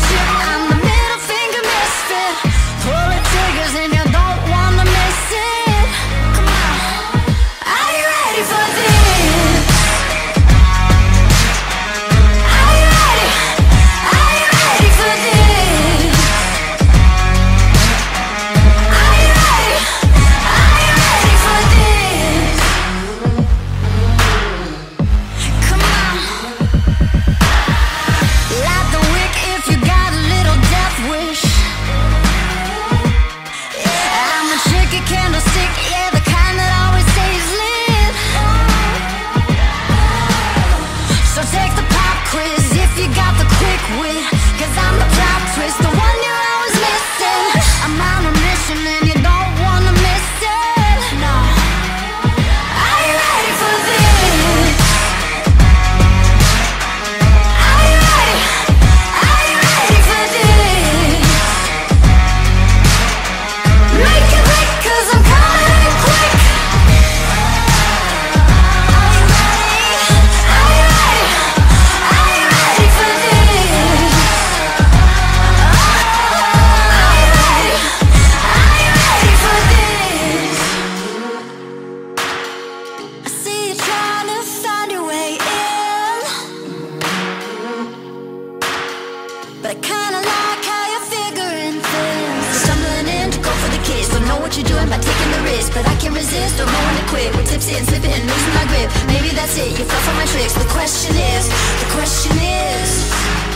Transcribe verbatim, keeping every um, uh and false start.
spaceship. I'm the middle finger misfit. Pull the triggers and you don't wanna miss it. Come on, are you ready for this? Are you ready? Are you ready for this? Are you ready? Are you ready for this? Come on. Light the wick if you got a little death wish. Yeah, I'm a shaky candlestick, yeah, the kind that always stays lit. So take the pop quiz if you got the quick wit, 'cause I'm the plot twist, the one you're always missing. I'm on a mission and you don't wanna miss it. No. Are you ready for this? Are you ready? Are you ready for this? Make it quick, 'cause I'm coming in quick. Are you ready? Are you ready? Are you ready for this? Are you ready? Are you ready for this? I see you trying to find your way in, but I kinda like how you're figuring things. Stumbling in to go for the kiss, don't know what you're doing by taking the risk, but I can't resist, don't know when to quit. We're tipsy and slipping and losing my grip. Maybe that's it, you fell for my tricks. The question is, the question is